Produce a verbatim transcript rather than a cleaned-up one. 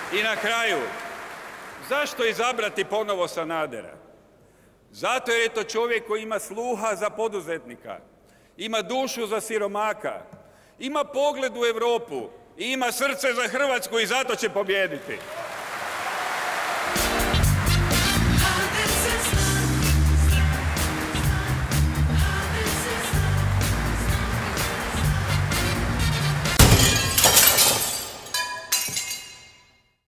I na kraju, zašto izabrati ponovo Sanadera? Zato jer je to čovjek koji ima sluha za poduzetnika, ima dušu za siromaka, ima pogled u Europu i ima srce za Hrvatsku i zato će pobijediti.